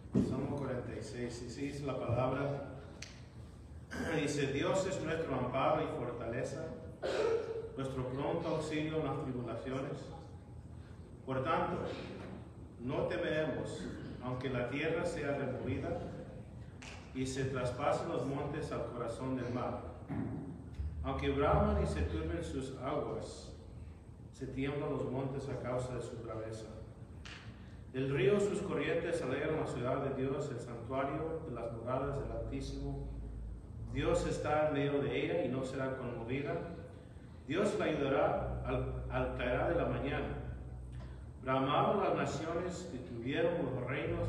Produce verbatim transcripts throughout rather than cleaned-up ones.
Salmo cuarenta y seis, y sí dice la palabra, dice: Dios es nuestro amparo y fortaleza, nuestro pronto auxilio en las tribulaciones. Por tanto, no temeremos, aunque la tierra sea removida y se traspasen los montes al corazón del mar. Aunque braman y se turben sus aguas, se tiemblan los montes a causa de su braveza. Del río sus corrientes alegran la ciudad de Dios, el santuario de las moradas del Altísimo. Dios está en medio de ella y no será conmovida. Dios la ayudará al, al caer de la mañana. Bramaron las naciones, detuvieron los reinos,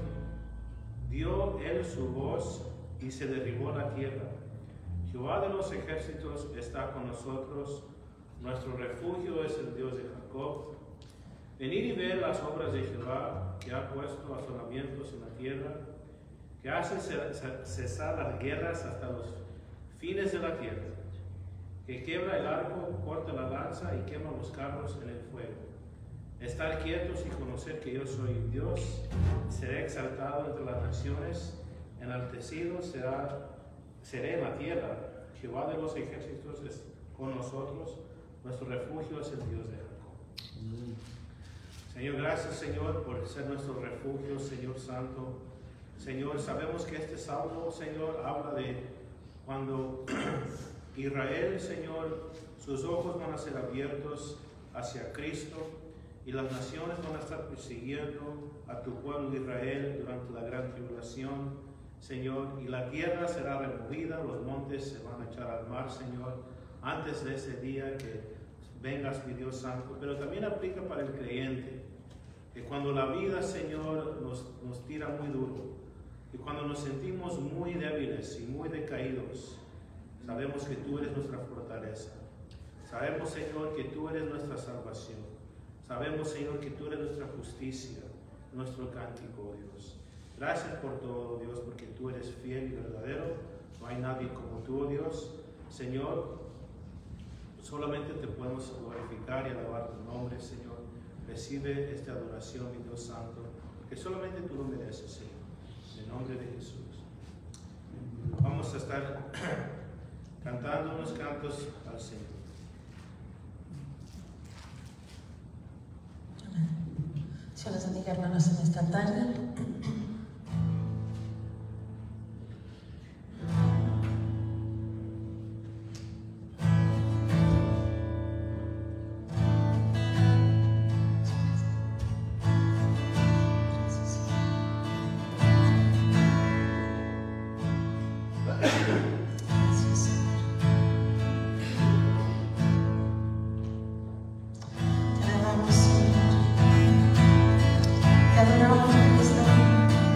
dio él su voz y se derribó la tierra. Jehová de los ejércitos está con nosotros, nuestro refugio es el Dios de Jacob. Venid y ver las obras de Jehová, que ha puesto asolamientos en la tierra, que hace cesar las guerras hasta los fines de la tierra, que quiebra el arco, corta la lanza y quema los carros en el fuego. Estar quietos y conocer que yo soy Dios, seré exaltado entre las naciones, enaltecido será, seré en la tierra. Jehová de los ejércitos es con nosotros, nuestro refugio es el Dios de Jacob. Mm. Señor, gracias, Señor, por ser nuestro refugio, Señor Santo. Señor, sabemos que este salmo, Señor, habla de cuando Israel, Señor, sus ojos van a ser abiertos hacia Cristo y las naciones van a estar persiguiendo a tu pueblo Israel durante la gran tribulación, Señor, y la tierra será removida, los montes se van a echar al mar, Señor, antes de ese día que vengas, mi Dios Santo. Pero también aplica para el creyente, que cuando la vida, Señor, nos, nos tira muy duro, y cuando nos sentimos muy débiles y muy decaídos, sabemos que tú eres nuestra fortaleza. Sabemos, Señor, que tú eres nuestra salvación. Sabemos, Señor, que tú eres nuestra justicia, nuestro cántico, Dios. Gracias por todo, Dios, porque tú eres fiel y verdadero. No hay nadie como tú, Dios. Señor, solamente te podemos glorificar y alabar tu nombre, Señor. Recibe esta adoración, mi Dios Santo, porque solamente tú lo mereces, Señor. En el nombre de Jesús. Vamos a estar cantando unos cantos al Señor. Dios les bendiga, hermanos, en esta tarde. Te adoramos, Cristo.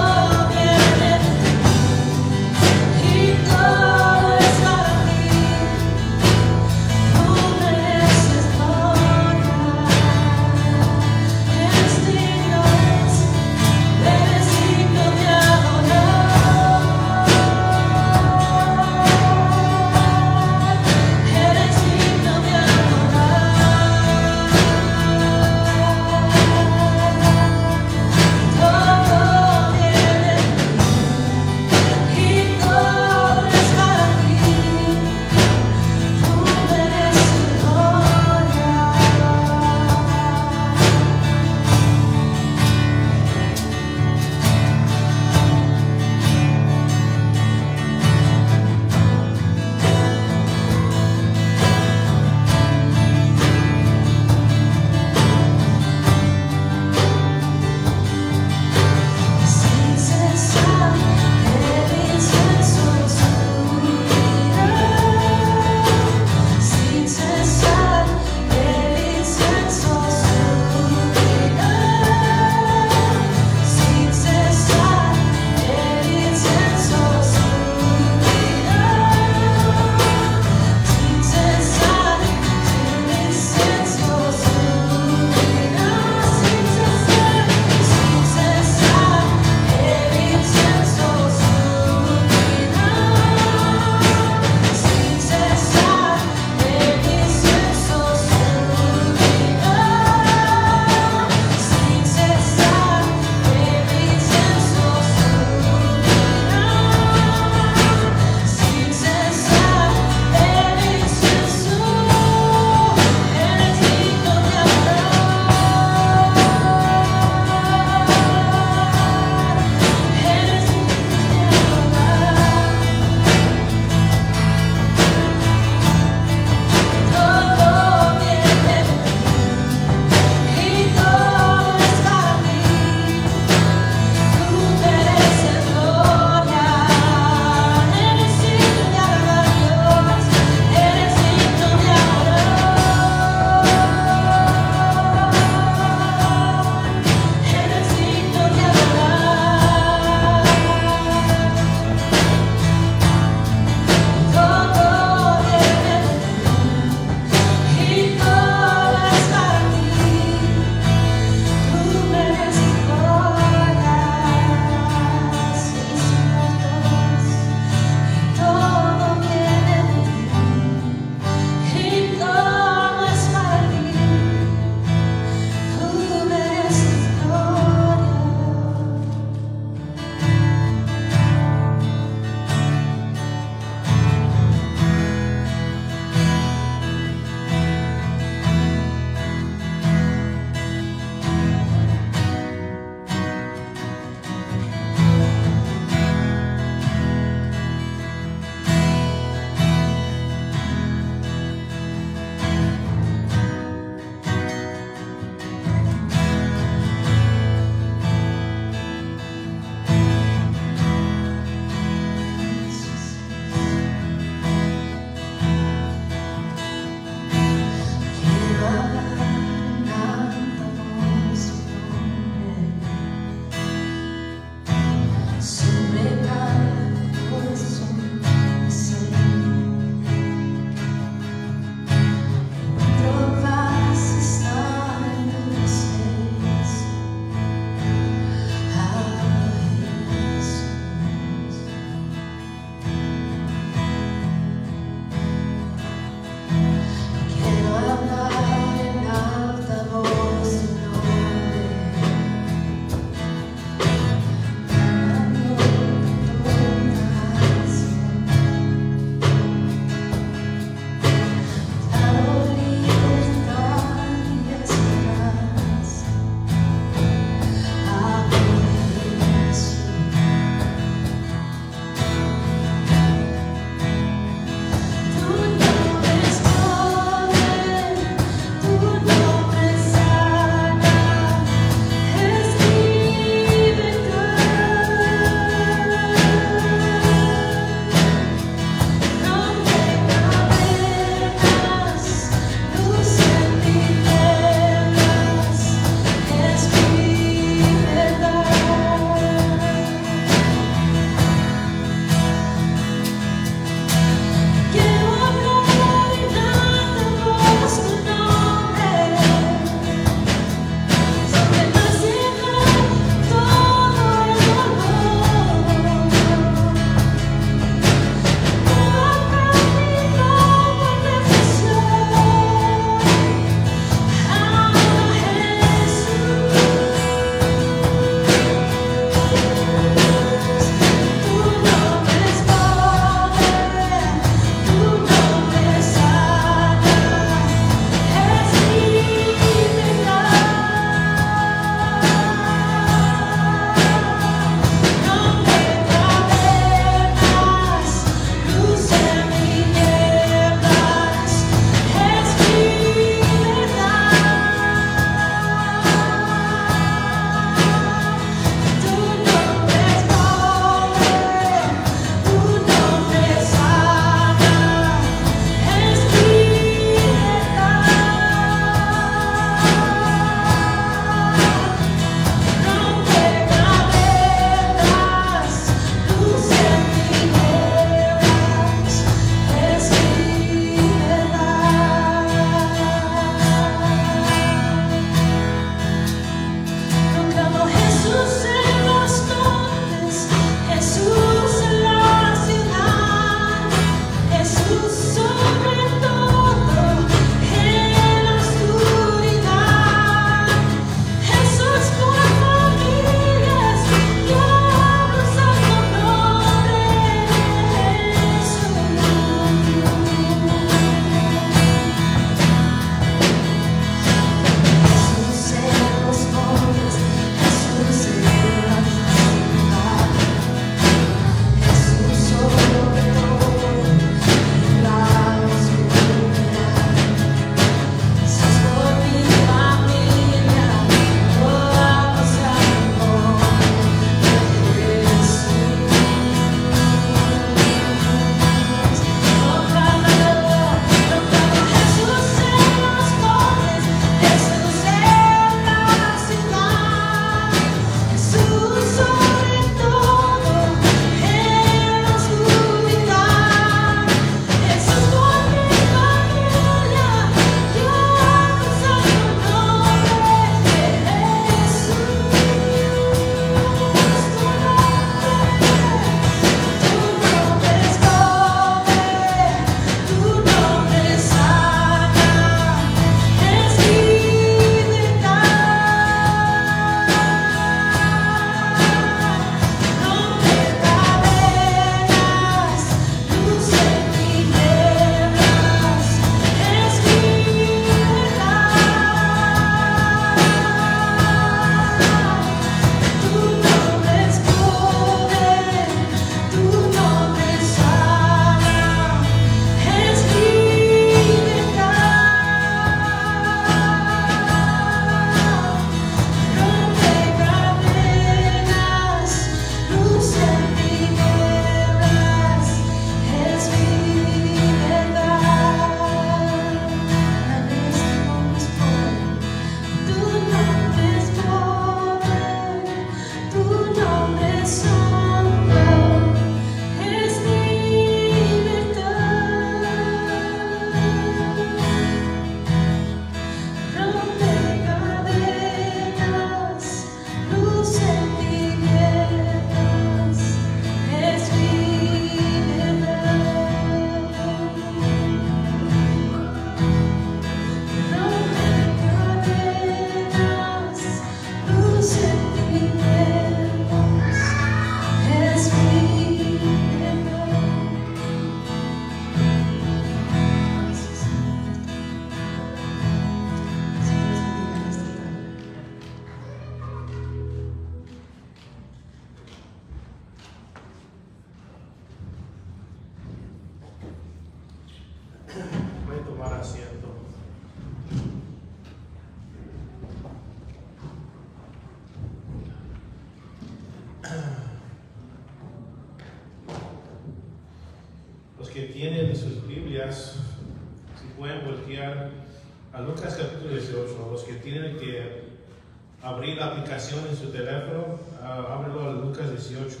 que tienen sus Biblias, si pueden voltear a Lucas capítulo dieciocho, los que tienen que abrir la aplicación en su teléfono, uh, ábrelo a Lucas dieciocho.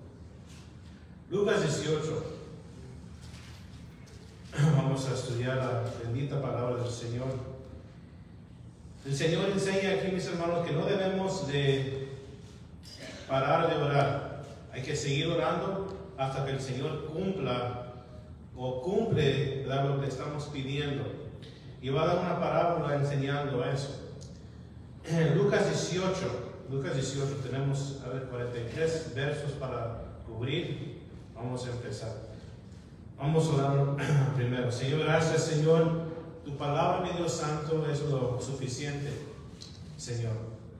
Lucas dieciocho. Vamos a estudiar la bendita palabra del Señor. El Señor enseña aquí, mis hermanos, que no debemos de parar de orar. Hay que seguir orando hasta que el Señor cumpla o cumple lo que estamos pidiendo. Y va a dar una parábola enseñando eso. En Lucas dieciocho, Lucas dieciocho, tenemos a ver, cuarenta y tres versos para cubrir. Vamos a empezar. Vamos a orar primero. Señor, gracias, Señor. Tu palabra, mi Dios Santo, es lo suficiente, Señor.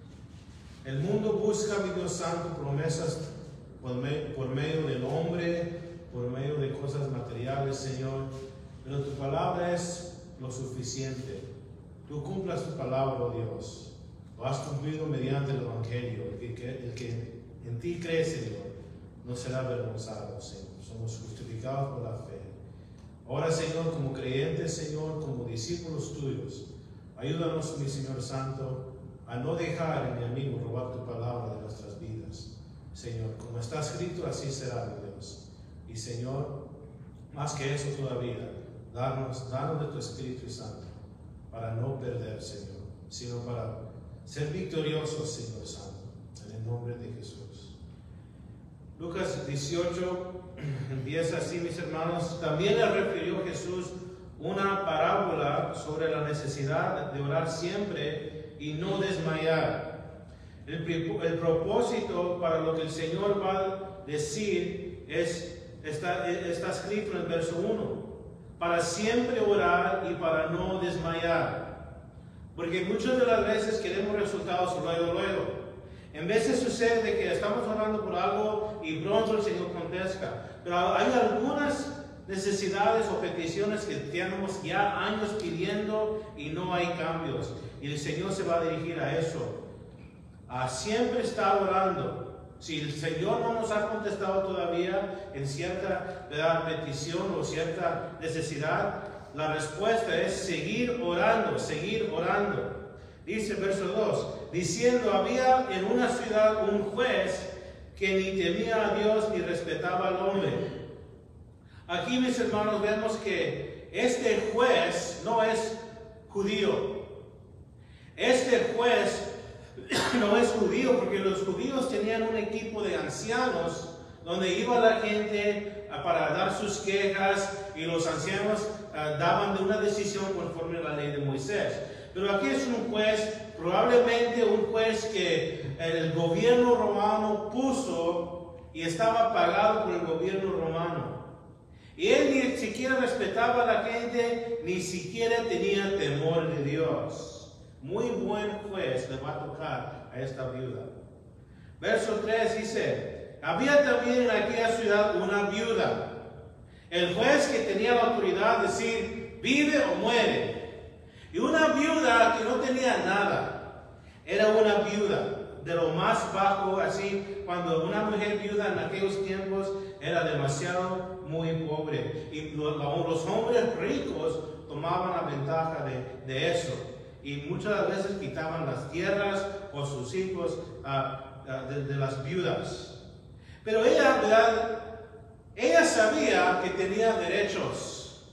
El mundo busca, mi Dios Santo, promesas por, me, por medio del hombre, por medio de cosas materiales, Señor. Pero tu palabra es lo suficiente. Tú cumplas tu palabra, oh Dios. Lo has cumplido mediante el Evangelio. El que, el que en ti cree, Señor, no será avergonzado, Señor. Somos justificados por la fe. Ahora, Señor, como creyentes, Señor, como discípulos tuyos, ayúdanos, mi Señor Santo, a no dejar en el enemigo robar tu palabra de nuestras vidas. Señor, como está escrito, así será, mi Dios. Y, Señor, más que eso todavía, darnos, darnos de tu Espíritu Santo para no perder, Señor, sino para ser victoriosos, Señor Santo, en el nombre de Jesús. Lucas dieciocho empieza así, mis hermanos. También le refirió Jesús una parábola sobre la necesidad de orar siempre y no desmayar. El, el propósito para lo que el Señor va a decir es, está, está escrito en el verso uno. Para siempre orar y para no desmayar. Porque muchas de las veces queremos resultados luego, luego. En veces sucede que estamos orando por algo y pronto el Señor contesta. Pero hay algunas necesidades o peticiones que tenemos ya años pidiendo y no hay cambios. Y el Señor se va a dirigir a eso. A siempre estar orando. Si el Señor no nos ha contestado todavía en cierta, ¿verdad?, petición o cierta necesidad, la respuesta es seguir orando, seguir orando. Dice verso dos, diciendo, había en una ciudad un juez que ni temía a Dios ni respetaba al hombre. Aquí, mis hermanos, vemos que este juez no es judío. Este juez no es judío, porque los judíos tenían un equipo de ancianos donde iba la gente para dar sus quejas y los ancianos uh, daban de una decisión conforme a la ley de Moisés. Pero aquí es un juez, probablemente un juez que el gobierno romano puso y estaba pagado por el gobierno romano. Y él ni siquiera respetaba a la gente, ni siquiera tenía temor de Dios. Muy buen juez le va a tocar a esta viuda. Verso tres dice, había también en aquella ciudad una viuda. El juez que tenía la autoridad de decir, vive o muere. Y una viuda que no tenía nada. Era una viuda de lo más bajo, así, cuando una mujer viuda en aquellos tiempos era demasiado muy pobre. Y los, los hombres ricos tomaban la ventaja de, de eso. Y muchas veces quitaban las tierras o sus hijos uh, uh, de, de las viudas. Pero ella, ¿verdad? Ella sabía que tenía derechos.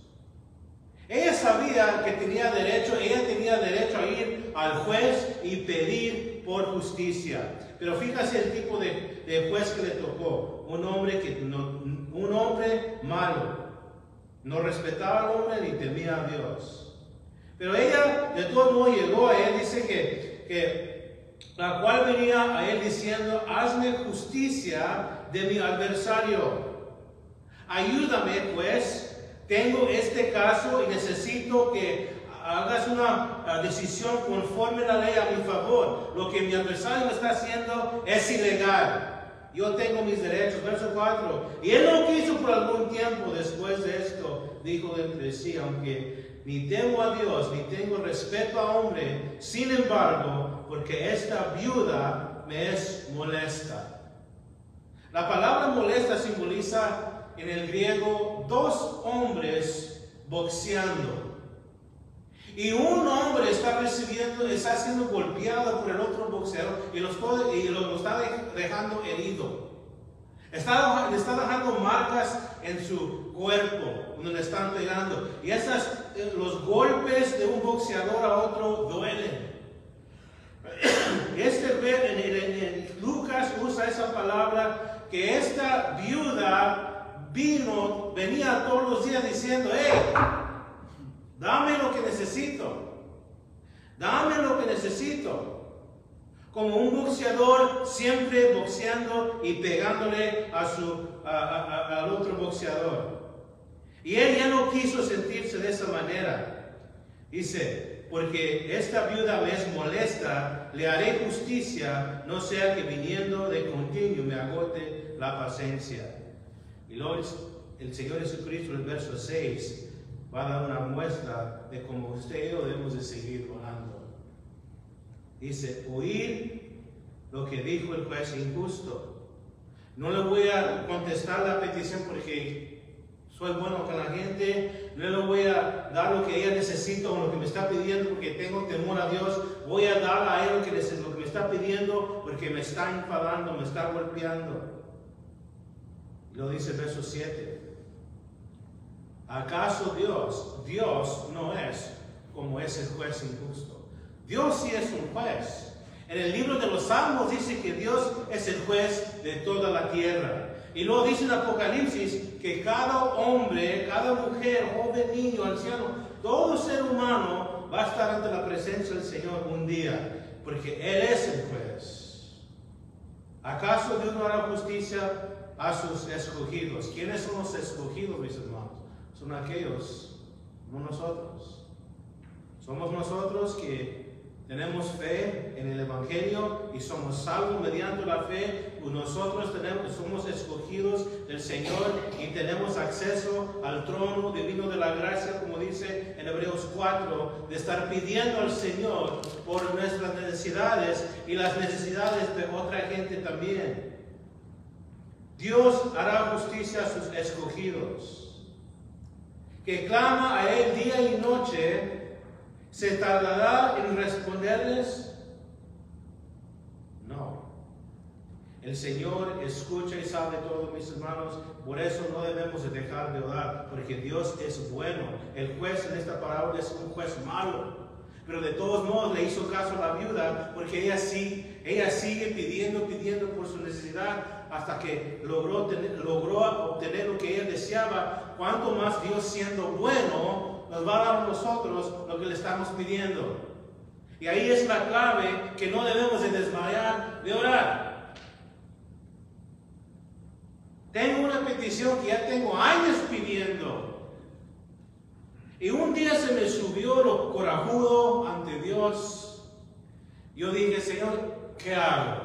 Ella sabía que tenía derecho, ella tenía derecho a ir al juez y pedir por justicia. Pero fíjate el tipo de, de juez que le tocó. Un hombre, que no, un hombre malo. No respetaba al hombre ni temía a Dios. Pero ella de todo modo llegó a él, dice que, que la cual venía a él diciendo, hazme justicia de mi adversario. Ayúdame, pues. Tengo este caso y necesito que hagas una uh, decisión conforme a la ley a mi favor. Lo que mi adversario me está haciendo es ilegal. Yo tengo mis derechos. Verso cuatro. Y él no quiso por algún tiempo. Después de esto, dijo entre sí, aunque ni temo a Dios, ni tengo respeto a hombre, sin embargo, porque esta viuda me es molesta. La palabra molesta simboliza en el griego dos hombres boxeando. Y un hombre está recibiendo, está siendo golpeado por el otro boxeador y lo está, y lo, lo está dejando herido. Está, le está dejando marcas en su cuerpo donde le están pegando. Y esas, los golpes de un boxeador a otro duelen. Este, en, en, en Lucas usa esa palabra, que esta viuda vino, venía todos los días diciendo: hey, dame lo que necesito, dame lo que necesito. Como un boxeador siempre boxeando y pegándole a su, a, a, al otro boxeador. Y él ya no quiso sentirse de esa manera. Dice: porque esta viuda me es molesta, le haré justicia, no sea que viniendo de continuo me agote la paciencia. Y luego el Señor Jesucristo, en el verso seis, va a dar una muestra de cómo usted y yo debemos de seguir orando. Dice: oír lo que dijo el juez injusto. No le voy a contestar la petición porque soy bueno con la gente. No le voy a dar lo que ella necesita o lo que me está pidiendo porque tengo temor a Dios. Voy a dar a él lo que, lo que me está pidiendo porque me está enfadando, me está golpeando. Y lo dice el verso siete. ¿Acaso Dios, Dios no es como es el juez injusto? Dios sí es un juez. En el libro de los Salmos dice que Dios es el juez de toda la tierra. Y luego dice en Apocalipsis que cada hombre, cada mujer, joven, niño, anciano, todo ser humano va a estar ante la presencia del Señor un día, porque Él es el juez. ¿Acaso Dios no hará justicia a sus escogidos? ¿Quiénes son los escogidos, mis hermanos? Son aquellos como nosotros. Somos nosotros que tenemos fe en el Evangelio y somos salvos mediante la fe. Nosotros tenemos, somos escogidos del Señor y tenemos acceso al trono divino de la gracia, como dice en Hebreos cuatro, de estar pidiendo al Señor por nuestras necesidades y las necesidades de otra gente también. Dios hará justicia a sus escogidos, que clama a Él día y noche. ¿Se tardará en responderles? No. El Señor escucha y sabe todo, mis hermanos. Por eso no debemos de dejar de orar, porque Dios es bueno. El juez en esta parábola es un juez malo, pero de todos modos le hizo caso a la viuda, porque ella sí, ella sigue pidiendo, pidiendo por su necesidad, hasta que logró, tener, logró obtener lo que ella deseaba. Cuanto más Dios, siendo bueno, nos va a dar a nosotros lo que le estamos pidiendo. Y ahí es la clave, que no debemos de desmayar de orar. Tengo una petición que ya tengo años pidiendo, y un día se me subió lo corajudo ante Dios. Yo dije: Señor, ¿qué hago?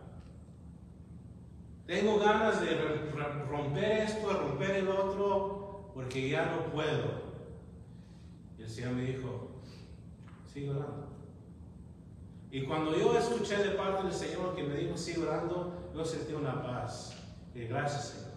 Tengo ganas de romper esto, de romper el otro, porque ya no puedo. Y el Señor me dijo: sigue orando. Y cuando yo escuché de parte del Señor que me dijo sigue orando, yo sentí una paz. Y gracias, Señor.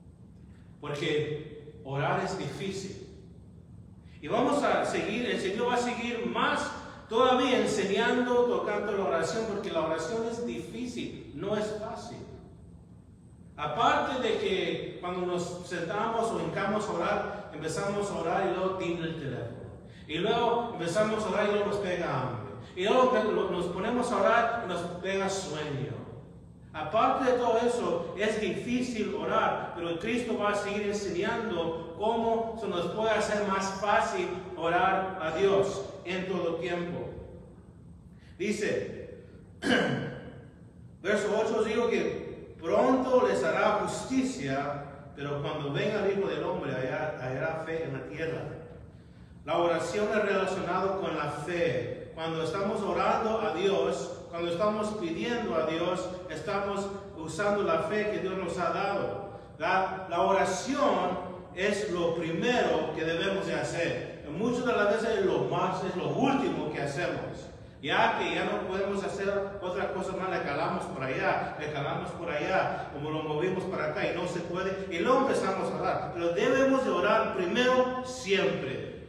Porque orar es difícil. Y vamos a seguir, el Señor va a seguir más todavía enseñando, tocando la oración, porque la oración es difícil, no es fácil. Aparte de que cuando nos sentamos o hincamos a orar, empezamos a orar y luego tiene el teléfono. Y luego empezamos a orar y luego nos pega hambre. Y luego nos ponemos a orar y nos pega sueño. Aparte de todo eso, es difícil orar, pero Cristo va a seguir enseñando cómo se nos puede hacer más fácil orar a Dios en todo tiempo. Dice, verso ocho, digo que pronto les hará justicia, pero cuando venga el Hijo del Hombre hallará fe en la tierra. La oración es relacionada con la fe. Cuando estamos orando a Dios, cuando estamos pidiendo a Dios, estamos usando la fe que Dios nos ha dado. La, la oración es lo primero que debemos de hacer. En muchas de las veces es lo más, es lo último que hacemos. Ya que ya no podemos hacer otra cosa más, le calamos por allá, le calamos por allá, como lo movimos para acá y no se puede, y luego empezamos a orar. Pero debemos de orar primero siempre.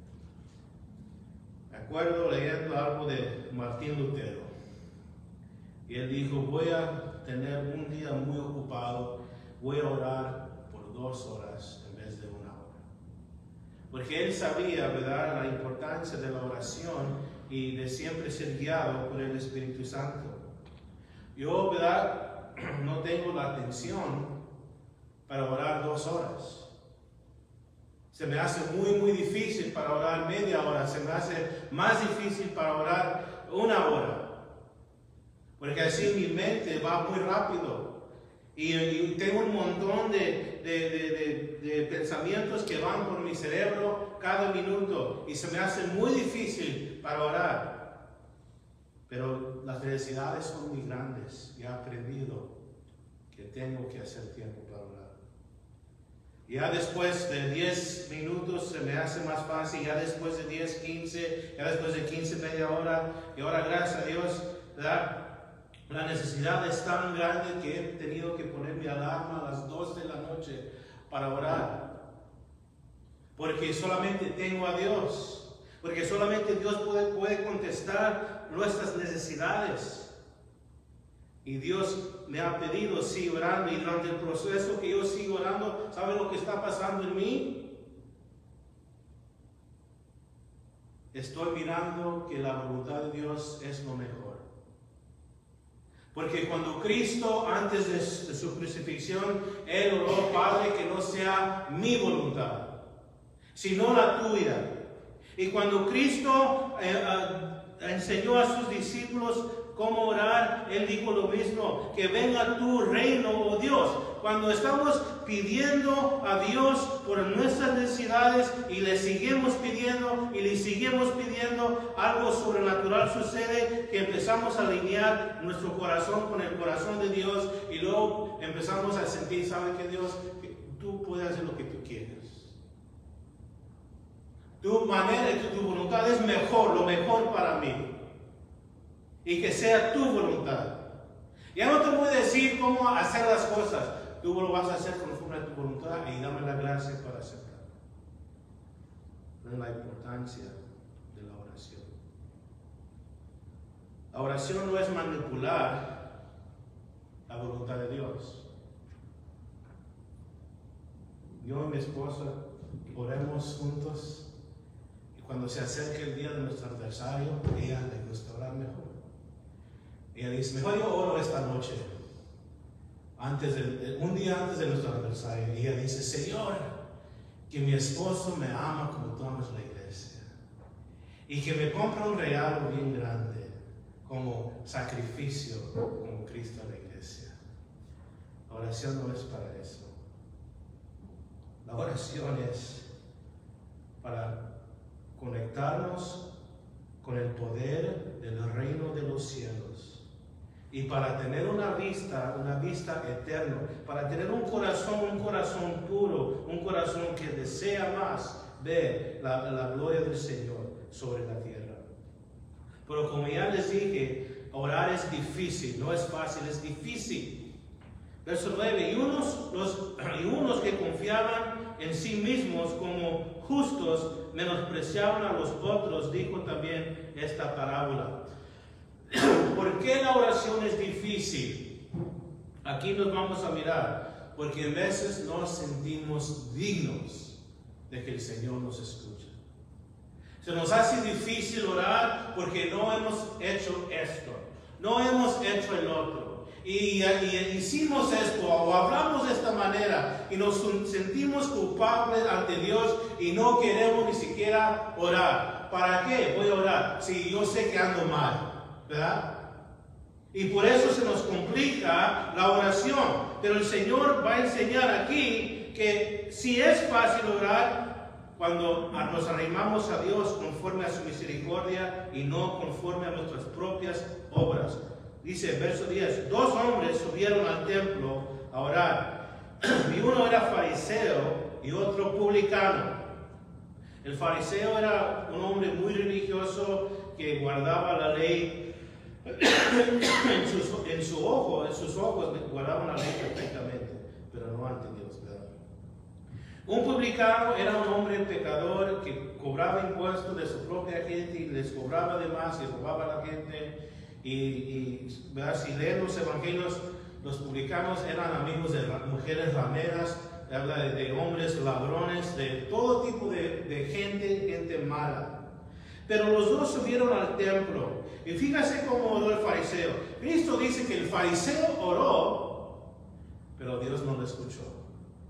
Me acuerdo leyendo algo de Martín Lutero. Y él dijo, voy a tener un día muy ocupado, voy a orar por dos horas en vez de una hora. Porque él sabía, ¿verdad?, la importancia de la oración y de siempre ser guiado por el Espíritu Santo. Yo, ¿verdad?, no tengo la atención para orar dos horas. Se me hace muy, muy difícil para orar media hora. Se me hace más difícil para orar una hora. Porque así mi mente va muy rápido. Y, y tengo un montón de, de, de, de, de pensamientos que van por mi cerebro cada minuto. Y se me hace muy difícil para orar. Pero las necesidades son muy grandes. Y he aprendido que tengo que hacer tiempo para orar. Ya después de diez minutos se me hace más fácil. Ya después de diez, quince, ya después de quince, media hora. Y ahora, gracias a Dios, ¿verdad?, la necesidad es tan grande que he tenido que poner mi alarma a las dos de la noche para orar. Porque solamente tengo a Dios. Porque solamente Dios puede, puede contestar nuestras necesidades. Y Dios me ha pedido, sí, orando. Y durante el proceso que yo sigo orando, ¿sabe lo que está pasando en mí? Estoy mirando que la voluntad de Dios es lo mejor. Porque cuando Cristo, antes de, de su crucifixión, Él oró, Padre, que no sea mi voluntad, sino la tuya. Y cuando Cristo eh, uh, enseñó a sus discípulos cómo orar, Él dijo lo mismo, que venga tu reino, oh Dios. Cuando estamos pidiendo a Dios por nuestras necesidades y le seguimos pidiendo y le seguimos pidiendo, algo sobrenatural sucede, que empezamos a alinear nuestro corazón con el corazón de Dios y luego empezamos a sentir, ¿sabe qué, Dios? Que tú puedes hacer lo que tú quieres. Tu manera, tu voluntad es mejor, lo mejor para mí. Y que sea tu voluntad. Ya no te voy a decir cómo hacer las cosas. Tú lo vas a hacer conforme a tu voluntad y dame la gracia para aceptar. Es la importancia de la oración. La oración no es manipular la voluntad de Dios. Yo y mi esposa oremos juntos y cuando se acerque el día de nuestro aniversario, a ella le gusta orar mejor. Ella dice, mejor yo oro esta noche. Antes de, un día antes de nuestro aniversario, ella dice, Señor, que mi esposo me ama como tú amas la iglesia y que me compre un regalo bien grande como sacrificio como Cristo a la iglesia. La oración no es para eso. La oración es para conectarnos con el poder del reino de los cielos. Y para tener una vista, una vista eterna, para tener un corazón, un corazón puro, un corazón que desea más ver la, la gloria del Señor sobre la tierra. Pero como ya les dije, orar es difícil, no es fácil, es difícil. Verso nueve, y unos, los, y unos que confiaban en sí mismos como justos, menospreciaban a los otros, dijo también esta parábola. ¿Por qué la oración es difícil? Aquí nos vamos a mirar. Porque en veces nos sentimos dignos de que el Señor nos escuche. Se nos hace difícil orar porque no hemos hecho esto, no hemos hecho el otro. Y, y hicimos esto o hablamos de esta manera y nos sentimos culpables ante Dios y no queremos ni siquiera orar. ¿Para qué voy a orar si yo sé que ando mal? ¿Verdad? Y por eso se nos complica la oración. Pero el Señor va a enseñar aquí que si es fácil orar cuando nos arrimamos a Dios conforme a su misericordia y no conforme a nuestras propias obras. Dice, verso diez, dos hombres subieron al templo a orar. Y uno era fariseo y otro publicano. El fariseo era un hombre muy religioso que guardaba la ley en, sus, en su ojo, en sus ojos guardaban la ley perfectamente, pero no ante Dios, ¿verdad? Un publicano era un hombre pecador que cobraba impuestos de su propia gente y les cobraba de más y robaba a la gente. Y, y ¿verdad? Si leen los evangelios, los publicanos eran amigos de las mujeres rameras, habla de, de hombres ladrones, de todo tipo de, de gente, gente mala. Pero los dos subieron al templo. Y fíjate cómo oró el fariseo. Cristo dice que el fariseo oró, pero Dios no lo escuchó.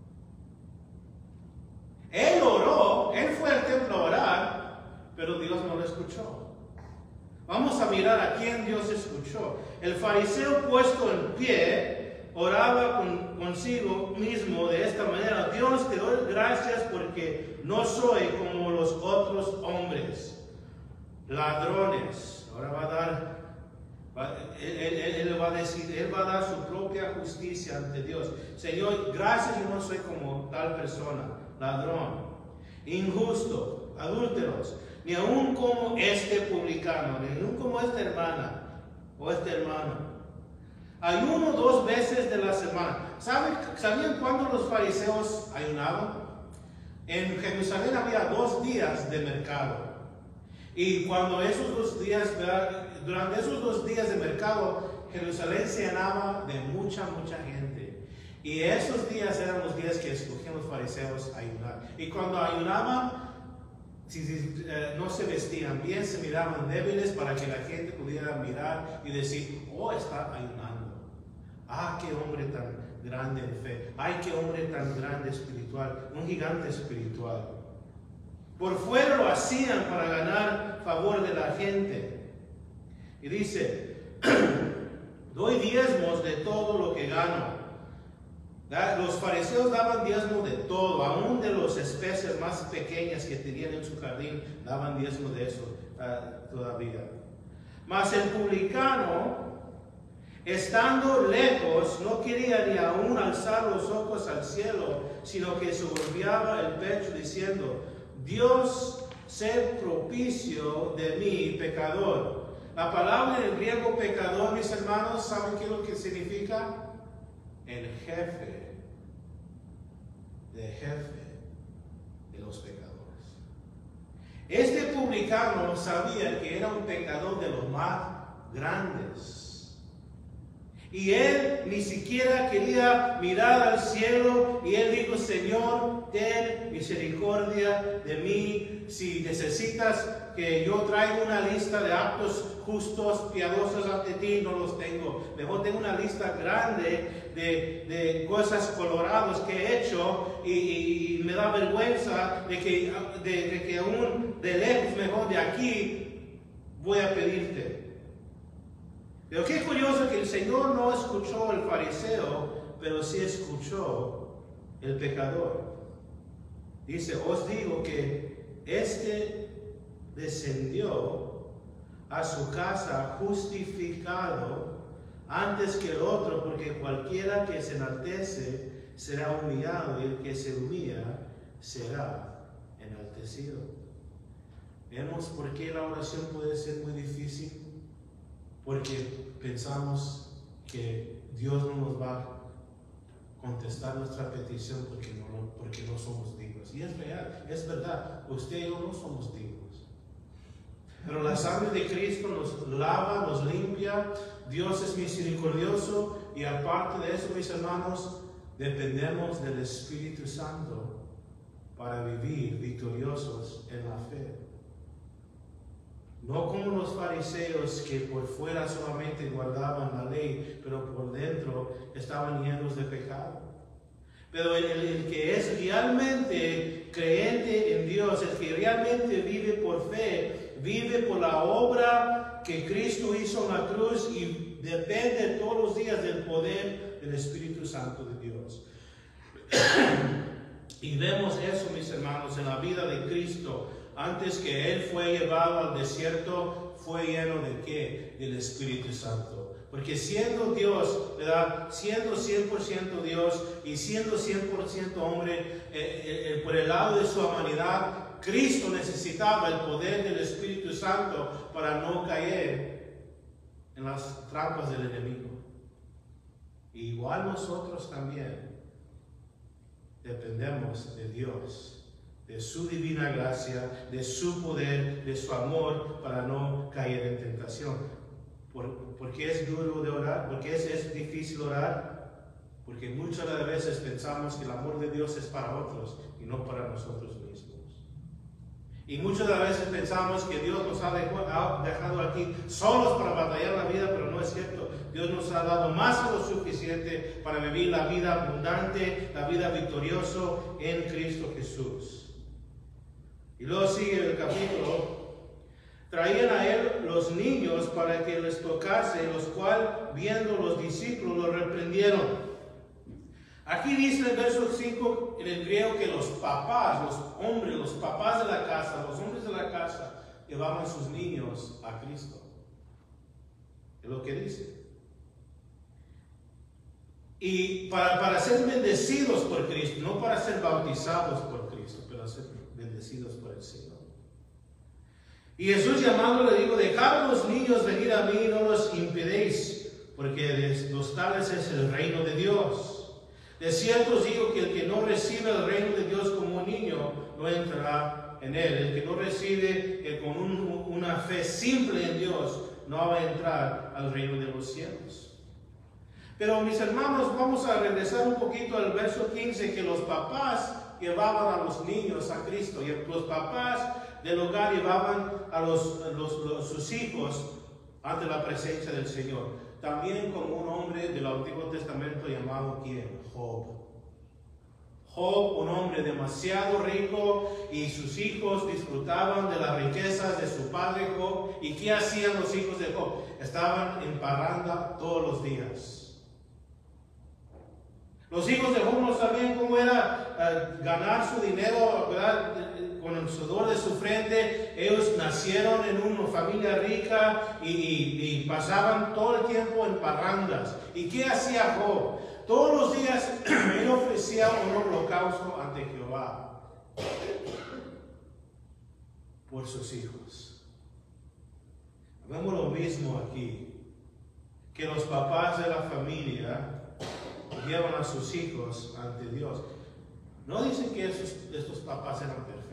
Él oró, él fue al templo a orar, pero Dios no lo escuchó. Vamos a mirar a quién Dios escuchó. El fariseo puesto en pie oraba con, consigo mismo de esta manera: Dios, te doy gracias porque no soy como los otros hombres, ladrones. Ahora va a dar, va, él, él, él va a decir, él va a dar su propia justicia ante Dios. Señor, gracias, yo no soy como tal persona, ladrón, injusto, adúlteros, ni aún como este publicano, ni aún como esta hermana o este hermano. Ayuno dos veces de la semana. ¿Saben, ¿Sabían cuándo los fariseos ayunaban? En Jerusalén había dos días de mercado. Y cuando esos dos días, durante esos dos días de mercado, Jerusalén se llenaba de mucha, mucha gente. Y esos días eran los días que escogían los fariseos a ayunar. Y cuando ayunaban, Si, si, eh, no se vestían bien, se miraban débiles para que la gente pudiera mirar y decir: oh, está ayunando. Ah, qué hombre tan grande en fe. Ay, qué hombre tan grande espiritual. Un gigante espiritual. Por fuera lo hacían para ganar favor de la gente. Y dice: doy diezmos de todo lo que gano. Los fariseos daban diezmo de todo, aún de las especies más pequeñas que tenían en su jardín, daban diezmo de eso uh, todavía. Mas el publicano, estando lejos, no quería ni aún alzar los ojos al cielo, sino que soborbiaba el pecho diciendo: Dios, sé propicio de mí, pecador. La palabra en el griego pecador, mis hermanos, ¿saben qué es lo que significa? El jefe, el jefe de los pecadores. Este publicano sabía que era un pecador de los más grandes. Y él ni siquiera quería mirar al cielo, y él dijo: Señor, ten misericordia de mí. Si necesitas que yo traiga una lista de actos justos, piadosos ante ti, no los tengo. Mejor tengo una lista grande de, de cosas coloradas que he hecho, y, y, y me da vergüenza de que, de, de que aún de lejos, mejor de aquí, voy a pedirte. Pero qué curioso que el Señor no escuchó al fariseo, pero sí escuchó el pecador. Dice: os digo que este descendió a su casa justificado antes que el otro, porque cualquiera que se enaltece será humillado, y el que se humilla será enaltecido. ¿Vemos por qué la oración puede ser muy difícil? Porque pensamos que Dios no nos va a contestar nuestra petición porque no, porque no somos dignos. Y es real, es verdad, usted y yo no somos dignos. Pero la sangre de Cristo nos lava, nos limpia. Dios es misericordioso, y aparte de eso, mis hermanos, dependemos del Espíritu Santo para vivir victoriosos en la fe. No como los fariseos, que por fuera solamente guardaban la ley, pero por dentro estaban llenos de pecado. Pero el, el que es realmente creyente en Dios, el que realmente vive por fe, vive por la obra que Cristo hizo en la cruz, y depende todos los días del poder del Espíritu Santo de Dios. Y vemos eso, mis hermanos, en la vida de Cristo. Antes que Él fue llevado al desierto, fue lleno de ¿qué? Del Espíritu Santo. Porque siendo Dios, ¿verdad? Siendo cien por ciento Dios y siendo cien por ciento hombre, eh, eh, por el lado de su humanidad, Cristo necesitaba el poder del Espíritu Santo para no caer en las trampas del enemigo. Igual nosotros también dependemos de Dios, de su divina gracia, de su poder, de su amor para no caer en tentación. ¿Por, ¿por qué es duro de orar? ¿Por qué es, es difícil orar? Porque muchas de las veces pensamos que el amor de Dios es para otros y no para nosotros mismos. Y muchas de las veces pensamos que Dios nos ha dejado aquí solos para batallar la vida, pero no es cierto. Dios nos ha dado más que lo suficiente para vivir la vida abundante, la vida victoriosa en Cristo Jesús. Y luego sigue el capítulo. Traían a él los niños para que les tocase, los cuales, viendo los discípulos, los reprendieron. Aquí dice en el verso cinco en el griego que los papás, los hombres, los papás de la casa, los hombres de la casa, llevaban sus niños a Cristo. Es lo que dice. Y para, para ser bendecidos por Cristo, no para ser bautizados por Cristo, pero ser bendecidos por el Señor. Y Jesús llamando le dijo, dejad a los niños venir a mí, no los impedéis, porque de los tales es el reino de Dios. De cierto os digo que el que no recibe el reino de Dios como un niño, no entrará en él. El que no recibe que con un, una fe simple en Dios, no va a entrar al reino de los cielos. Pero mis hermanos, vamos a regresar un poquito al verso quince, que los papás llevaban a los niños a Cristo, y los papás del hogar llevaban a los, los, los, sus hijos ante la presencia del Señor. También como un hombre del Antiguo Testamento llamado ¿quién? Job. Job, un hombre demasiado rico, y sus hijos disfrutaban de las riquezas de su padre Job. ¿Y qué hacían los hijos de Job? Estaban en parranda todos los días. Los hijos de Job no sabían cómo era uh, ganar su dinero, ¿verdad?, con el sudor de su frente. Ellos nacieron en una familia rica y, y, y pasaban todo el tiempo en parrandas. ¿Y qué hacía Job? Todos los días él ofrecía un holocausto ante Jehová por sus hijos. Vemos lo mismo aquí, que los papás de la familia llevan a sus hijos ante Dios. No dicen que esos, estos papás eran perfectos.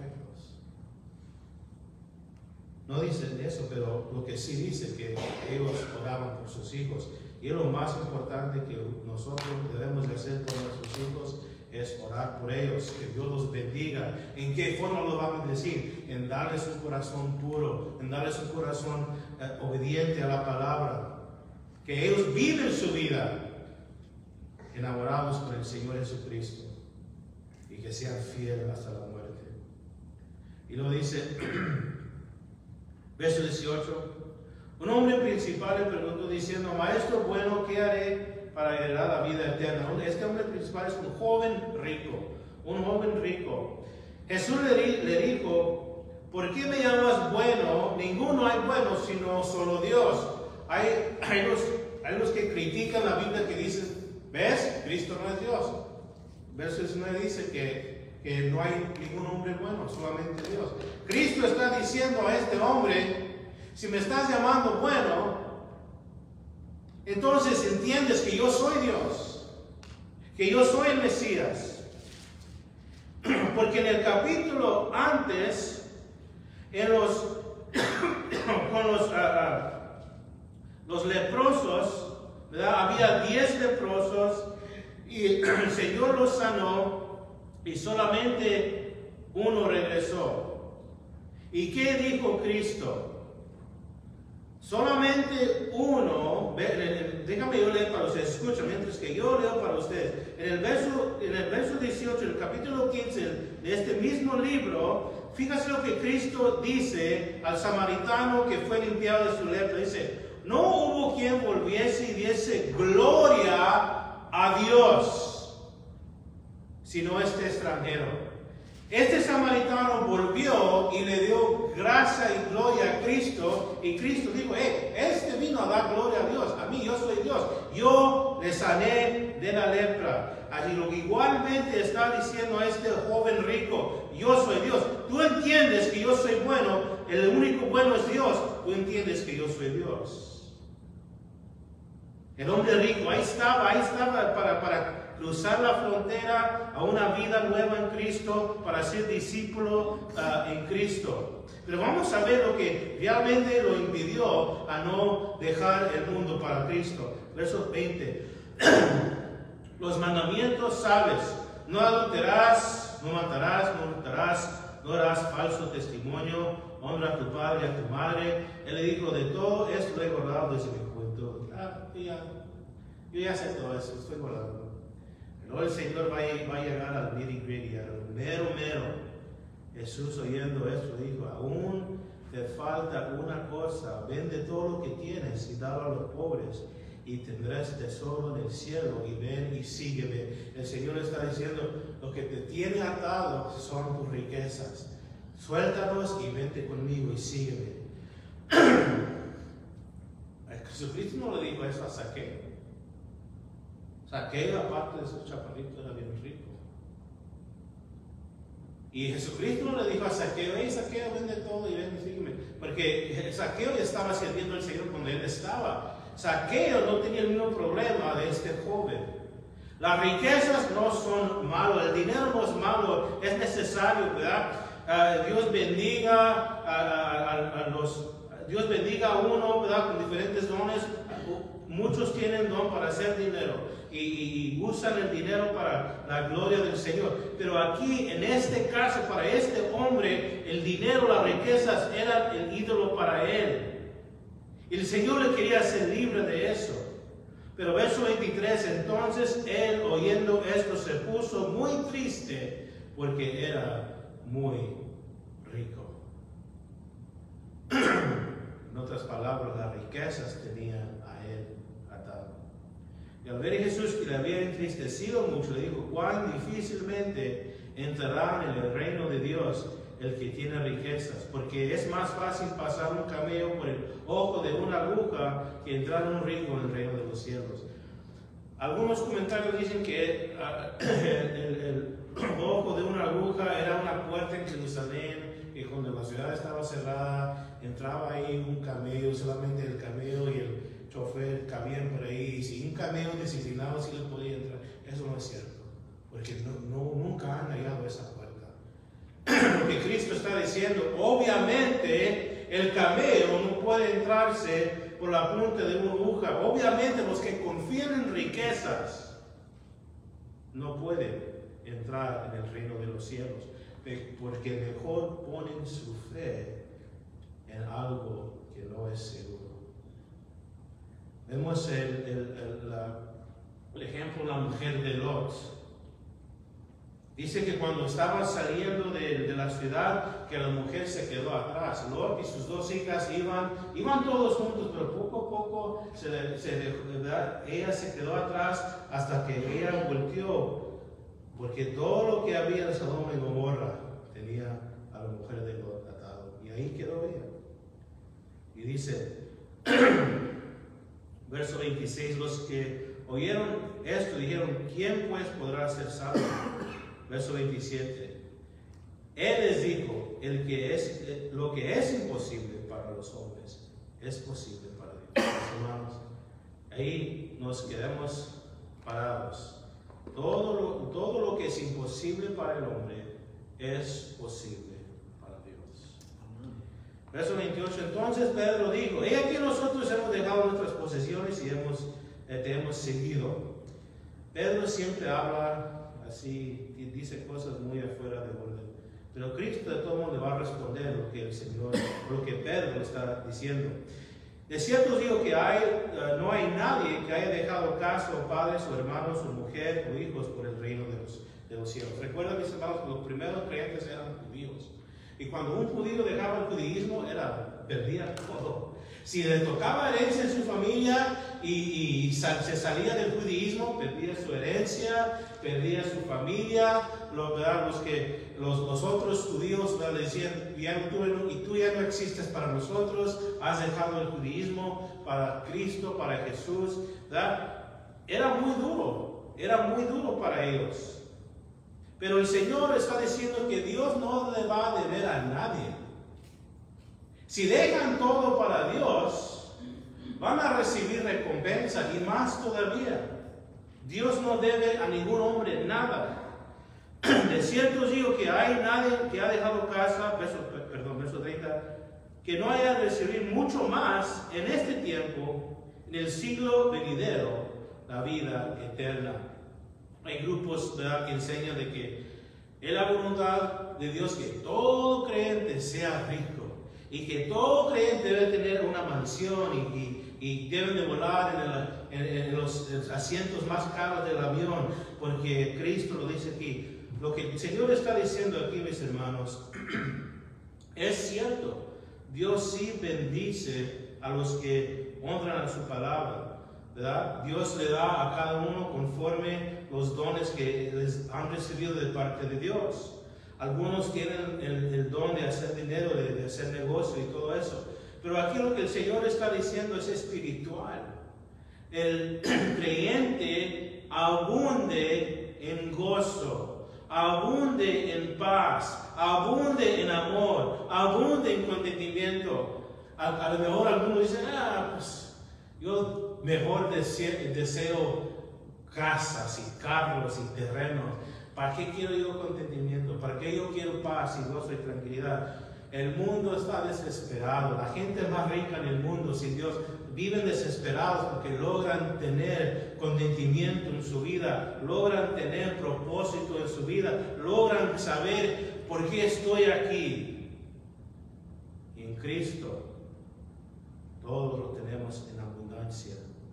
No dicen eso, pero lo que sí dice que ellos oraban por sus hijos. Y lo más importante que nosotros debemos de hacer por nuestros hijos es orar por ellos, que Dios los bendiga. ¿En qué forma lo vamos a decir? En darles un corazón puro, en darles un corazón eh, obediente a la palabra. Que ellos viven su vida enamorados por el Señor Jesucristo y que sean fieles hasta la muerte. Y lo dice, verso dieciocho, un hombre principal le preguntó diciendo, maestro bueno, ¿qué haré para heredar la vida eterna? Este hombre principal es un joven rico, un joven rico. Jesús le, le dijo, ¿por qué me llamas bueno? Ninguno hay bueno sino solo Dios. Hay, hay, los, hay los que critican la Biblia que dicen, ¿ves? Cristo no es Dios. Verso diecinueve dice que, que no hay ningún hombre bueno, solamente Dios. Cristo está diciendo a este hombre, si me estás llamando bueno, entonces entiendes que yo soy Dios, que yo soy el Mesías. Porque en el capítulo antes, en los, con los, uh, uh, los leprosos, ¿verdad? Había diez leprosos y el Señor los sanó y solamente uno regresó. ¿Y qué dijo Cristo? Solamente uno, déjame yo leer para ustedes, escuchen, mientras que yo leo para ustedes. En el verso, en el verso dieciocho, el capítulo quince de este mismo libro, fíjate lo que Cristo dice al samaritano que fue limpiado de su lepra. Dice, no hubo quien volviese y diese gloria a Dios, sino este extranjero. Este samaritano volvió y le dio gracia y gloria a Cristo. Y Cristo dijo, hey, este vino a dar gloria a Dios. A mí, yo soy Dios. Yo le sané de la lepra. Allí lo que igualmente está diciendo a este joven rico, yo soy Dios. tú entiendes que yo soy bueno, el único bueno es Dios, tú entiendes que yo soy Dios. El hombre rico, ahí estaba, ahí estaba para, para cruzar la frontera a una vida nueva en Cristo, para ser discípulo uh, en Cristo. Pero vamos a ver lo que realmente lo impidió a no dejar el mundo para Cristo. Verso veinte. Los mandamientos sabes: no adulterarás, no matarás, no hurtarás, no harás falso testimonio, honra a tu padre y a tu madre. Él le dijo: de todo esto lo he guardado desde mi juventud. Ah, yo ya, yo ya sé todo eso, estoy guardando. Luego el Señor va a, va a llegar al nitty gritty, al mero mero. Jesús, oyendo esto, dijo: aún te falta una cosa, vende todo lo que tienes y dalo a los pobres, y tendrás tesoro en el cielo, y ven y sígueme. El Señor está diciendo: lo que te tiene atado son tus riquezas. Suéltalos y vente conmigo y sígueme. Jesucristo no le dijo eso a Zaqueo. Zaqueo, aparte de su chaparrito, era bien rico. Y Jesucristo no le dijo a Zaqueo: hey, Zaqueo, vende todo y ven y sígueme. Porque Zaqueo ya estaba sirviendo al Señor cuando él estaba. Zaqueo no tenía el mismo problema de este joven. Las riquezas no son malas, el dinero no es malo, es necesario, ¿verdad? Uh, Dios bendiga a, a, a los, Dios bendiga a uno, ¿verdad? Con diferentes dones. Muchos tienen don para hacer dinero y, y usan el dinero para la gloria del Señor. Pero aquí, en este caso, para este hombre, el dinero, las riquezas eran el ídolo para él. Y el Señor le quería hacer libre de eso. Pero verso veintitrés, entonces él, oyendo esto, se puso muy triste porque era muy rico. En otras palabras, las riquezas tenían a él atado. Y al ver a Jesús que le había entristecido mucho, le dijo: cuán difícilmente entrará en el reino de Dios el que tiene riquezas, porque es más fácil pasar un camello por el ojo de una aguja que entrar un rico en el reino de los cielos. Algunos comentarios dicen que uh, el, el ojo de una aguja era una puerta en Jerusalén, que cuando la ciudad estaba cerrada, entraba ahí un camello, solamente el camello y el chofer cabían por ahí, y si un camello disciplinado sí le podía entrar. Eso no es cierto, porque no, no, nunca han hallado esa puerta. Lo que Cristo está diciendo, obviamente el camello no puede entrarse por la punta de una aguja. Obviamente los que confían en riquezas no pueden entrar en el reino de los cielos, porque mejor ponen su fe en algo que no es seguro. Vemos el, el, el, la, el ejemplo de la mujer de Lot. Dice que cuando estaba saliendo de, de la ciudad, que la mujer se quedó atrás. Lot y sus dos hijas iban, iban todos juntos, pero poco a poco se, se, ¿verdad? ella se quedó atrás hasta que ella volteó, porque todo lo que había en Sodoma y Gomorra tenía a la mujer de Lot atado. Y ahí quedó ella. Y dice, verso veintiséis, los que oyeron esto dijeron: ¿quién pues podrá ser salvo? Verso veintisiete. Él les dijo: el que es, lo que es imposible para los hombres es posible para Dios. Hermanos, ahí nos quedamos parados. Todo lo, todo lo que es imposible para el hombre es posible para Dios. Verso veintiocho. Entonces Pedro dijo: he aquí nosotros hemos dejado nuestras posesiones y hemos, eh, te hemos seguido. Pedro siempre habla así y dice cosas muy afuera de orden. Pero Cristo de todo modo le va a responder lo que el Señor, lo que Pedro le está diciendo. De cierto os digo que hay, uh, no hay nadie que haya dejado casa o padres o hermanos o mujer o hijos por el reino de los, de los cielos. Recuerda, mis hermanos, que los primeros creyentes eran judíos. Y cuando un judío dejaba el judaísmo, era, perdía todo. Si le tocaba herencia en su familia y, y sal, se salía del judaísmo, perdía su herencia, perdía su familia. Lo, los, que, los, los otros judíos le decían: ya tú, y tú ya no existes para nosotros, has dejado el judaísmo para Cristo, para Jesús. ¿Verdad? Era muy duro, era muy duro para ellos. Pero el Señor está diciendo que Dios no le va a deber a nadie. Si dejan todo para Dios, van a recibir recompensa y más todavía. Dios no debe a ningún hombre nada. De cierto os digo que hay nadie que ha dejado casa, verso, perdón, verso treinta, que no haya de recibir mucho más en este tiempo, en el siglo venidero, la vida eterna. Hay grupos, ¿verdad?, que enseñan de que es la voluntad de Dios que todo creyente sea rico y que todo creyente debe tener una mansión y, y, y deben de volar en, el, en, en los asientos más caros del avión, porque Cristo lo dice aquí. Lo que el Señor está diciendo aquí, mis hermanos, es cierto. Dios sí bendice a los que honran a su palabra, ¿verdad? Dios le da a cada uno conforme los dones que les han recibido de parte de Dios. Algunos tienen el, el don de hacer dinero, de, de hacer negocio y todo eso. Pero aquí lo que el Señor está diciendo es espiritual. El creyente abunde en gozo, abunde en paz, abunde en amor, abunde en contentimiento. A, a lo mejor algunos dicen, ah, pues yo mejor deseo, deseo casas y carros y terrenos. ¿Para qué quiero yo contentamiento? ¿Para qué yo quiero paz y gozo y tranquilidad? El mundo está desesperado. La gente más rica en el mundo sin Dios viven desesperados porque logran tener contentamiento en su vida, logran tener propósito en su vida, logran saber por qué estoy aquí. Y en Cristo todo lo tenemos en abundancia.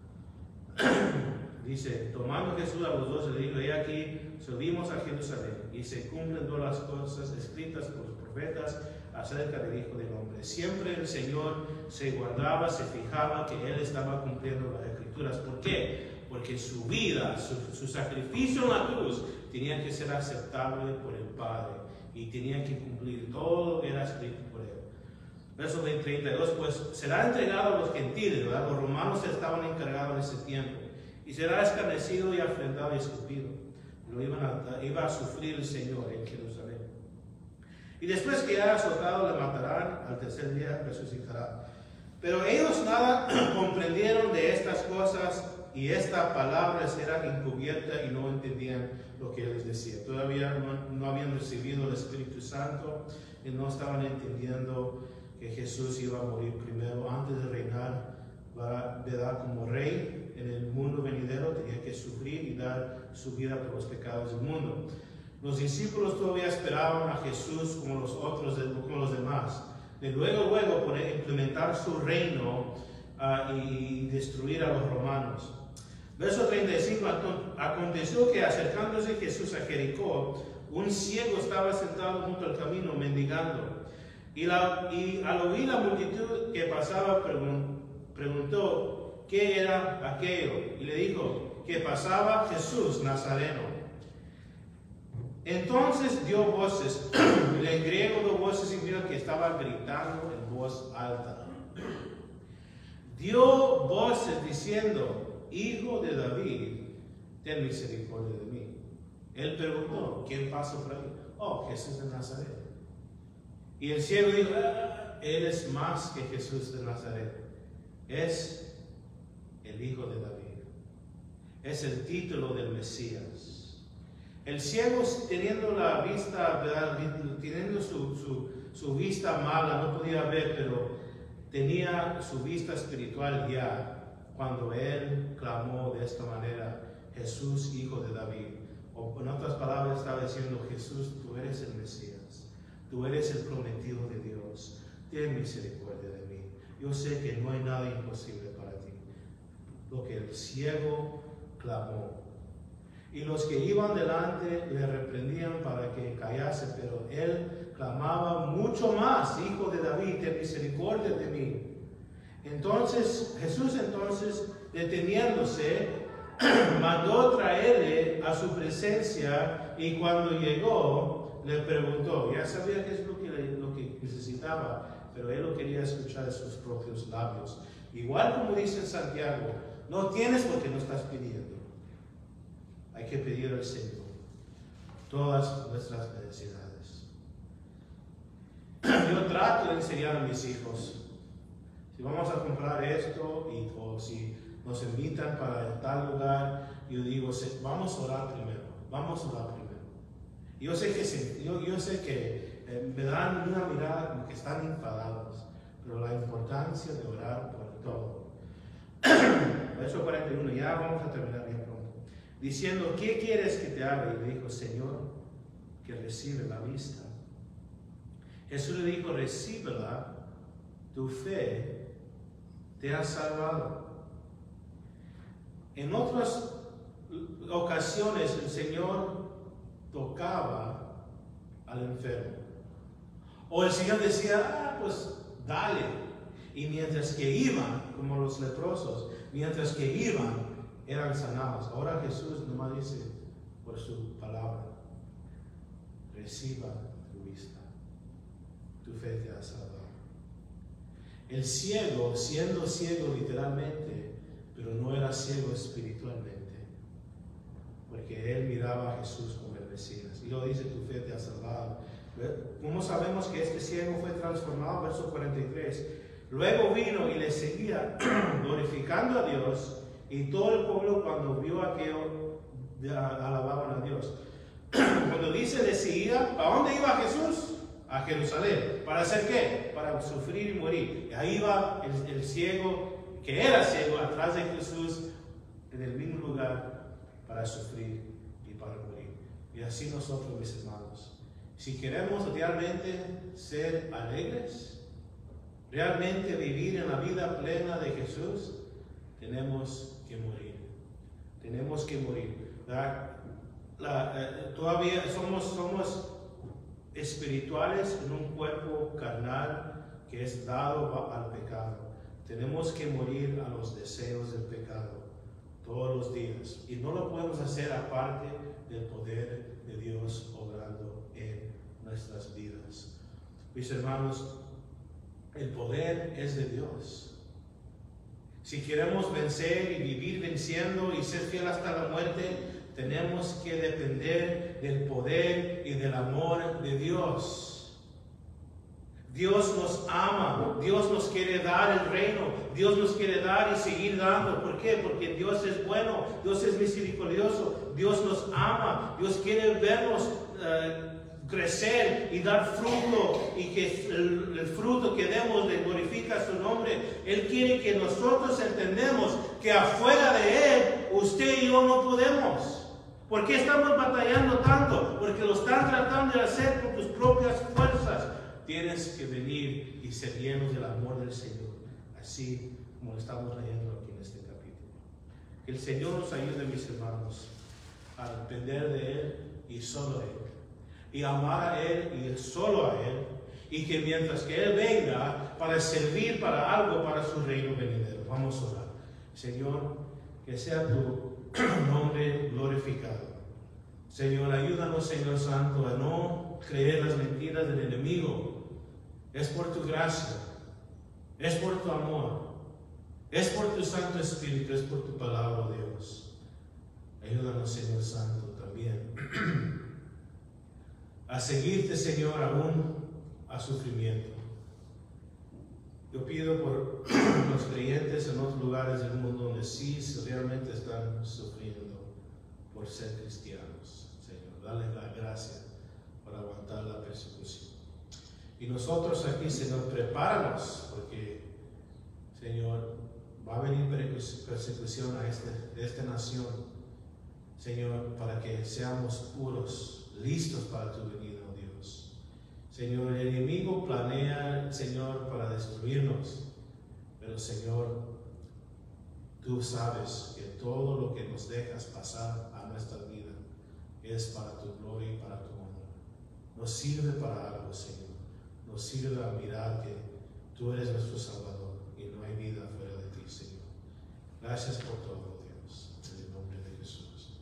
Dice, tomando Jesús a los dos, le dijo, he aquí, subimos a Jerusalén y se cumplen todas las cosas escritas por los profetas acerca del Hijo del Hombre. Siempre el Señor se guardaba, se fijaba que Él estaba cumpliendo las Escrituras. ¿Por qué? Porque su vida, su, su sacrificio en la cruz tenía que ser aceptable por el Padre y tenía que cumplir todo lo que era escrito por Él. Verso treinta y dos, pues será entregado a los gentiles, ¿verdad? Los romanos estaban encargados en ese tiempo. Y será escarnecido y afrentado y escupido. Lo iban a, iba a sufrir el Señor en Jerusalén. Y después que haya azotado, le matarán, al tercer día resucitará. Pero ellos nada comprendieron de estas cosas, y esta palabra era encubierta y no entendían lo que él les decía. Todavía no, no habían recibido el Espíritu Santo y no estaban entendiendo que Jesús iba a morir primero antes de reinar, ¿verdad? Como rey en el mundo venidero. Tenía que sufrir y dar su vida por los pecados del mundo. Los discípulos todavía esperaban a Jesús como los otros, como los demás, de luego, luego poder implementar su reino uh, y destruir a los romanos. Verso treinta y cinco, aconteció que acercándose Jesús a Jericó, un ciego estaba sentado junto al camino mendigando, y, la, y al oír la multitud que pasaba preguntó qué era aquello, y le dijo que pasaba Jesús Nazareno. Entonces dio voces, en griego dio voces significa que estaba gritando en voz alta. Dio voces diciendo, Hijo de David, ten misericordia de mí. Él preguntó, ¿quién pasa por ahí? Oh, Jesús de Nazaret. Y el ciego dijo, ah, Él es más que Jesús de Nazaret. Es el Hijo de David. Es el título del Mesías. El ciego, teniendo la vista, ¿verdad? Teniendo su, su, su vista mala, no podía ver, pero tenía su vista espiritual ya cuando él clamó de esta manera, Jesús, Hijo de David. O en otras palabras estaba diciendo, Jesús, tú eres el Mesías, tú eres el prometido de Dios, ten misericordia de mí. Yo sé que no hay nada imposible para ti. Lo que el ciego clamó. Y los que iban delante le reprendían para que callase, pero él clamaba mucho más, Hijo de David, ten misericordia de mí. Entonces, Jesús entonces, deteniéndose, mandó traerle a su presencia, y cuando llegó, le preguntó, ya sabía qué es lo que, lo que necesitaba, pero él lo quería escuchar de sus propios labios. Igual como dice en Santiago, no tienes porque no estás pidiendo. Hay que pedir al Señor. todas nuestras necesidades. Yo trato de enseñar a mis hijos, si vamos a comprar esto y, o si nos invitan para tal lugar, yo digo, vamos a orar primero, vamos a orar primero. Yo sé que, yo, yo sé que eh, me dan una mirada como que están enfadados, pero la importancia de orar por todo. Verso cuarenta y uno, ya vamos a terminar bien pronto. Diciendo, ¿qué quieres que te haga? Y le dijo, Señor, que recibe la vista. Jesús le dijo, recíbela, tu fe te ha salvado. En otras ocasiones el Señor tocaba al enfermo. O el Señor decía, ah, pues dale. Y mientras que iban, como los leprosos, mientras que iban, eran sanados. Ahora Jesús nomás dice, por su palabra, reciba tu vista. Tu fe te ha salvado. El ciego, siendo ciego literalmente, pero no era ciego espiritualmente, porque él miraba a Jesús como el Mesías. Y lo dice, tu fe te ha salvado. ¿Cómo sabemos que este ciego fue transformado? Verso cuarenta y tres. Luego vino y le seguía glorificando a Dios, y todo el pueblo cuando vio aquello alababan a Dios. Cuando dice le seguía, ¿a dónde iba Jesús? A Jerusalén. ¿Para hacer qué? Para sufrir y morir. Y ahí va el, el ciego, que era ciego, atrás de Jesús, en el mismo lugar, para sufrir y para morir. Y así nosotros, mis hermanos, si queremos realmente ser alegres, realmente vivir en la vida plena de Jesús, tenemos que morir. Tenemos que morir. La, la, eh, todavía somos, somos espirituales en un cuerpo carnal que es dado al pecado. Tenemos que morir a los deseos del pecado todos los días. Y no lo podemos hacer aparte del poder de Dios obrando en nuestras vidas. Mis hermanos, el poder es de Dios. Si queremos vencer y vivir venciendo y ser fiel hasta la muerte, tenemos que depender del poder y del amor de Dios. Dios nos ama, Dios nos quiere dar el reino, Dios nos quiere dar y seguir dando. ¿Por qué? Porque Dios es bueno, Dios es misericordioso, Dios nos ama, Dios quiere vernos uh, crecer y dar fruto, y que el, el fruto que demos le glorifica su nombre. Él quiere que nosotros entendamos que afuera de Él, usted y yo no podemos. ¿Por qué estamos batallando tanto? Porque lo están tratando de hacer por tus propias fuerzas. Tienes que venir y ser llenos del amor del Señor, así como lo estamos leyendo aquí en este capítulo. Que el Señor nos ayude, mis hermanos, a depender de Él y solo Él, y amar a Él y solo a Él, y que mientras que Él venga para servir para algo, para su reino venidero. Vamos a orar. Señor, que sea tu nombre glorificado. Señor, ayúdanos, Señor Santo, a no creer las mentiras del enemigo. Es por tu gracia, es por tu amor, es por tu Santo Espíritu, es por tu palabra, Dios. Ayúdanos, Señor Santo, también a seguirte, Señor, aún a sufrimiento. Yo pido por los creyentes en otros lugares del mundo donde sí realmente están sufriendo por ser cristianos, Señor. Dale la gracia para aguantar la persecución. Y nosotros aquí, Señor, prepáranos, porque, Señor, va a venir persecución a este, de esta nación, Señor, para que seamos puros, listos para tu venida, oh Dios. Señor, el enemigo planea, Señor, para destruirnos, pero, Señor, tú sabes que todo lo que nos dejas pasar a nuestra vida es para tu gloria y para tu honra. Nos sirve para algo, Señor. Nos sirve a mirar que tú eres nuestro Salvador y no hay vida fuera de ti, Señor. Gracias por todo, Dios, en el nombre de Jesús.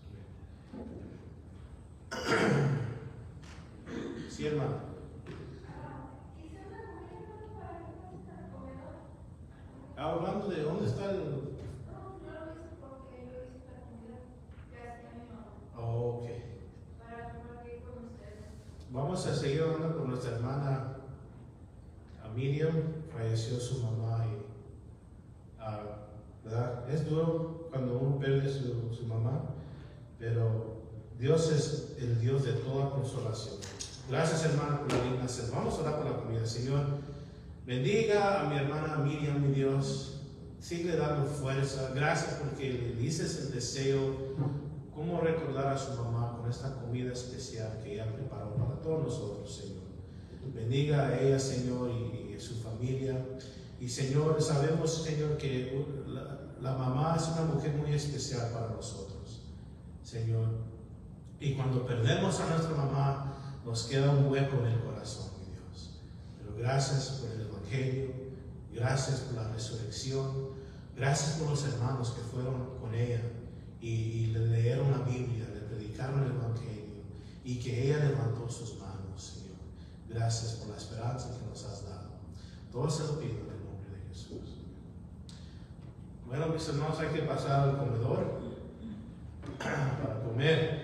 Amén. Sí, hermano. Hablando de dónde está el... Oh, ok. Miriam, falleció su mamá y uh, ¿verdad? Es duro cuando uno pierde su, su mamá, pero Dios es el Dios de toda consolación. Gracias, hermano, por la linda cena. Vamos a orar por la comida. Señor, bendiga a mi hermana Miriam, mi Dios. Sigue dando fuerza. Gracias porque le dices el deseo, cómo recordar a su mamá con esta comida especial que ella preparó para todos nosotros, Señor. Bendiga a ella, Señor, y, y a su familia. Y Señor, sabemos, Señor, que la, la mamá es una mujer muy especial para nosotros, Señor. Y cuando perdemos a nuestra mamá, nos queda un hueco en el corazón, mi Dios. Pero gracias por el Evangelio, gracias por la resurrección, gracias por los hermanos que fueron con ella y, y le leyeron la Biblia, le predicaron el Evangelio y que ella levantó sus manos, Señor. Gracias por la esperanza que nos has dado. Todo se lo pido en el nombre de Jesús. Bueno, mis hermanos, hay que pasar al comedor para comer.